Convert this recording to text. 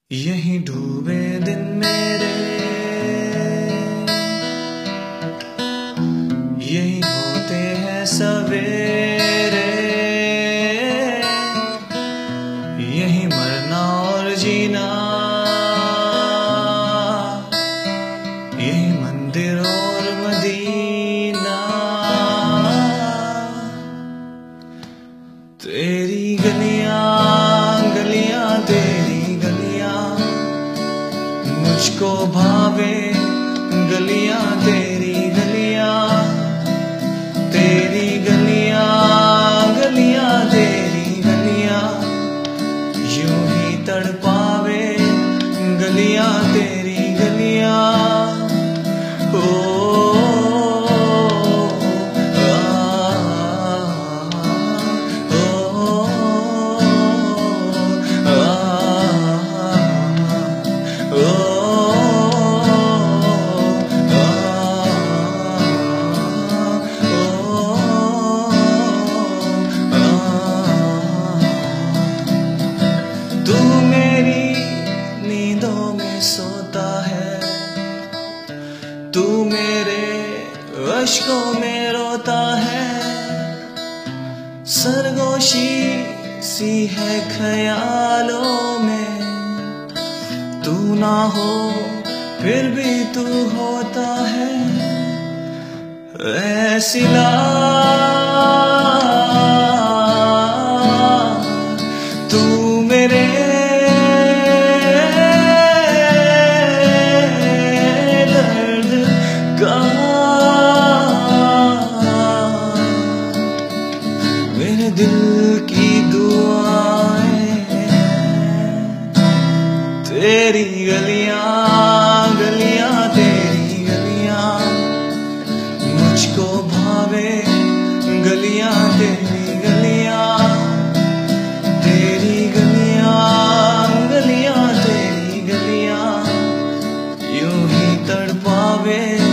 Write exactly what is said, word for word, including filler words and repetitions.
यहीं डूबे दिन मेरे, यहीं होते हैं सवेरे, यहीं मरना और जीना, यहीं मंदिर और मदीना। तेरी गलियां गलियां तेरी गलियां मुझको भावे, गलियां तेरी गलियां, तेरी गलियां गलियां तेरी गलियां यूं ही तड़पावे, गलियां तेरी गलियां। ओ तू मेरी नींदों में सोता है, तू मेरे अश्कों में रोता है, सरगोशी सी है ख्यालों में, तू ना हो फिर भी तू होता है। ऐसी तू मेरे दर्द का, मेरे दिल की दुआएं, तेरी गलियां गलियां तेरी गलियां मुझको भावे, गलियां तेरी गलियां, तेरी गलियां गलियां तेरी गलियां यूं ही तड़पावे।